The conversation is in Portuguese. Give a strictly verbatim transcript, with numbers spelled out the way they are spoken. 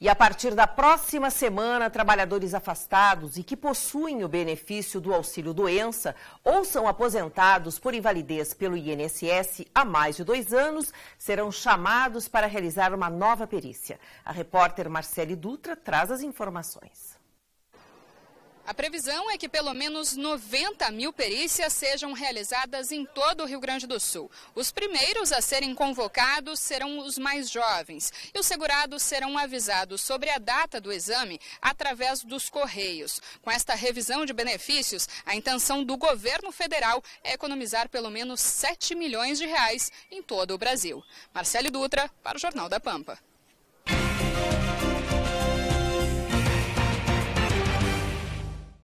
E a partir da próxima semana, trabalhadores afastados e que possuem o benefício do auxílio-doença ou são aposentados por invalidez pelo I N S S há mais de dois anos serão chamados para realizar uma nova perícia. A repórter Marcele Dutra traz as informações. A previsão é que pelo menos noventa mil perícias sejam realizadas em todo o Rio Grande do Sul. Os primeiros a serem convocados serão os mais jovens e os segurados serão avisados sobre a data do exame através dos Correios. Com esta revisão de benefícios, a intenção do governo federal é economizar pelo menos sete milhões de reais em todo o Brasil. Marcele Dutra, para o Jornal da Pampa.